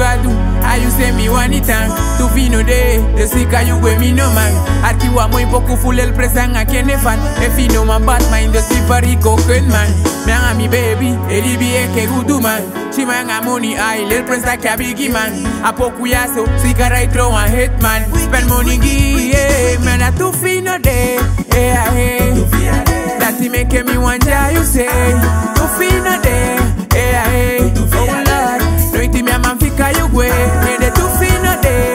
got do. I you say me one it and tu fino de. The sicker you go me no man. Arki wa mo poco full el presang a kene fan. If you know my bad mind the super rico good man. Me and mi baby, elibi ke good man. She man a money I little prince like a biggie man. A poco ya so sicker I throw a hit man. Spend money yeah, man a tu fino de. That he make me wonder you say. Tu fino de. Oh Lord, no iti me a man fika you go. De tu fino de.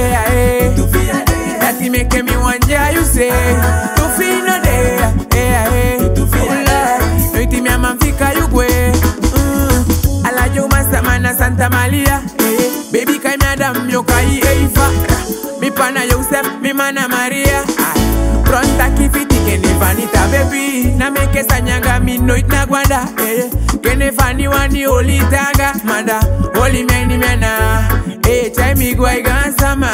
That he make me wonder you say. Tu fino de. Oh Lord, no iti me a man fika you go. Ala yo mana Santa Maria. Baby kai me adam yo kai eifa. Mi pana Yosef, mi mana Maria. Pronta kifiti kene vanita baby. Na meke sanyanga mi noit na gwanda. Kene fani wani oli tanga. Manda, oli meni mena. Chai mi guay gansama.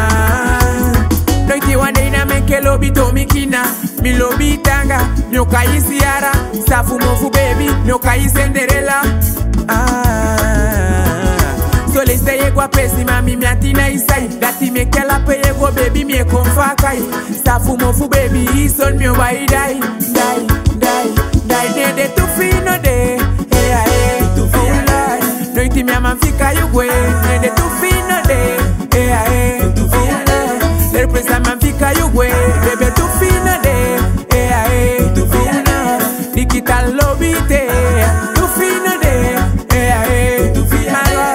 Noiti wande na meke lobi to mikina. Mi lobi tanga. Nyoka isiara. Safu mofu baby. Nyoka Cinderella. So les say go pesi mami mi atina isai. Dati me kela peye go baby me konfakai. Safu mofu baby ison mi obai dai. De tu fino de. Tu fino. No iti mi amanfika you go. De tu fino de. Tu fino. Le presa manfika you go. Bebe tu fino de. Tu fino. Nikita lobite. Tu fino de. Tu fino.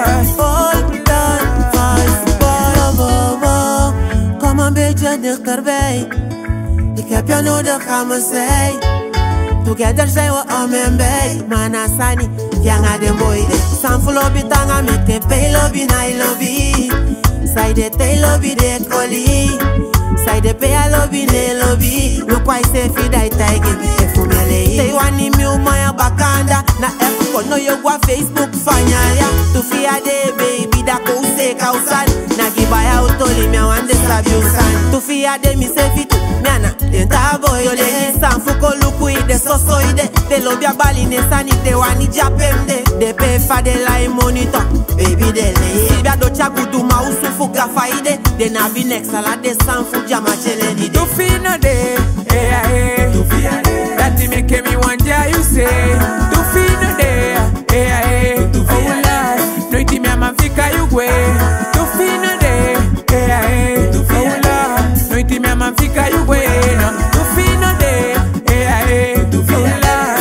Dichterbij, ik heb jou nodig aan mijn zij. Together zijn we om en bij. Manasani, janga de boy de. Sanfu lobby tanga met de pay lobby na lobby. Zij de tay lobby de koli. Zij de pay lobby ne lobby. No kwai se fi dai tai give me efumele. Say wani mi umaya bakanda. Na efko no yo gwa Facebook fanya ya. Tu fia de baby da ko se kausan. Na giba ya utoli mi awande sabiusan. Tu fia de mi se fitu. Miana, denta boy yo le. Sanfu ko luku ide soso ide. De lobby baline sanite wani japemde. De pe fa de la monitor. Baby de le. Silvia do chagudu ma usufu gafa ide. De na bi next ala de sanfu jama chele di de. Tu fino de. Tu fino de. That he make me wonder you say. Tu fino de. Tu fino. Oh Lord, no iti me amanfika you go. Tu fino de. Tu fino. Oh Lord, no iti me amanfika you go. Tu fino de. Tu fino.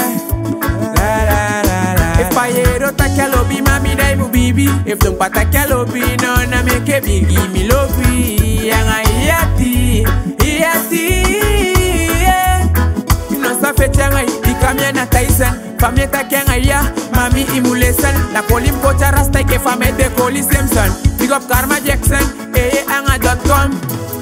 If I hear take lobby, mami dai mu bibi. If don't take lobby, no na make bigi mi lobby. Yanga yati. No sa fetanga ikamya na Tyson. Famille ta kenga ya, mami imulesan. La colim cocha rasta ke famille de Coli Simpson. Big up Karma Jackson, anga.com.